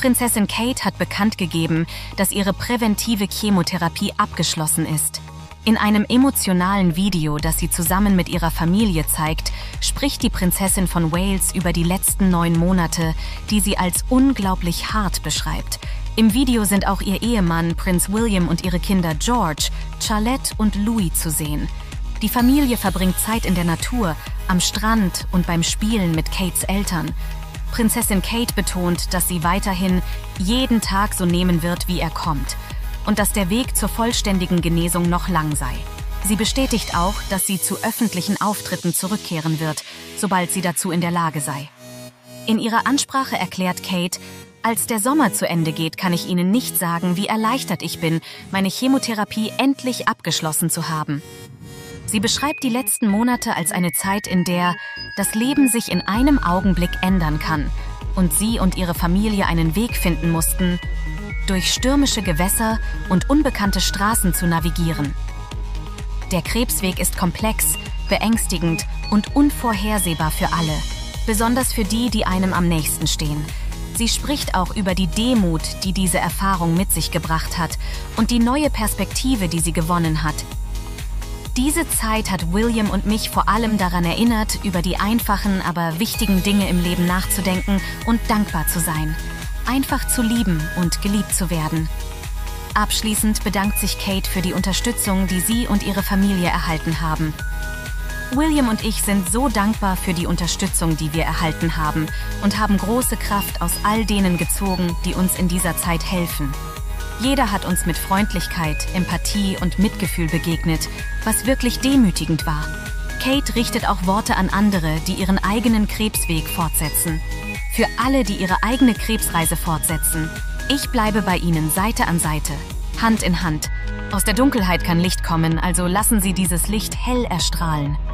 Prinzessin Kate hat bekannt gegeben, dass ihre präventive Chemotherapie abgeschlossen ist. In einem emotionalen Video, das sie zusammen mit ihrer Familie zeigt, spricht die Prinzessin von Wales über die letzten 9 Monate, die sie als unglaublich hart beschreibt. Im Video sind auch ihr Ehemann, Prinz William, und ihre Kinder George, Charlotte und Louis zu sehen. Die Familie verbringt Zeit in der Natur, am Strand und beim Spielen mit Kates Eltern. Prinzessin Kate betont, dass sie weiterhin jeden Tag so nehmen wird, wie er kommt, und dass der Weg zur vollständigen Genesung noch lang sei. Sie bestätigt auch, dass sie zu öffentlichen Auftritten zurückkehren wird, sobald sie dazu in der Lage sei. In ihrer Ansprache erklärt Kate: Als der Sommer zu Ende geht, kann ich Ihnen nicht sagen, wie erleichtert ich bin, meine Chemotherapie endlich abgeschlossen zu haben. Sie beschreibt die letzten Monate als eine Zeit, in der das Leben sich in einem Augenblick ändern kann und sie und ihre Familie einen Weg finden mussten, durch stürmische Gewässer und unbekannte Straßen zu navigieren. Der Krebsweg ist komplex, beängstigend und unvorhersehbar für alle, besonders für die, die einem am nächsten stehen. Sie spricht auch über die Demut, die diese Erfahrung mit sich gebracht hat, und die neue Perspektive, die sie gewonnen hat. Diese Zeit hat William und mich vor allem daran erinnert, über die einfachen, aber wichtigen Dinge im Leben nachzudenken und dankbar zu sein. Einfach zu lieben und geliebt zu werden. Abschließend bedankt sich Kate für die Unterstützung, die sie und ihre Familie erhalten haben. William und ich sind so dankbar für die Unterstützung, die wir erhalten haben, und haben große Kraft aus all denen gezogen, die uns in dieser Zeit helfen. Jeder hat uns mit Freundlichkeit, Empathie und Mitgefühl begegnet, was wirklich demütigend war. Kate richtet auch Worte an andere, die ihren eigenen Krebsweg fortsetzen. Für alle, die ihre eigene Krebsreise fortsetzen: Ich bleibe bei Ihnen Seite an Seite, Hand in Hand. Aus der Dunkelheit kann Licht kommen, also lassen Sie dieses Licht hell erstrahlen.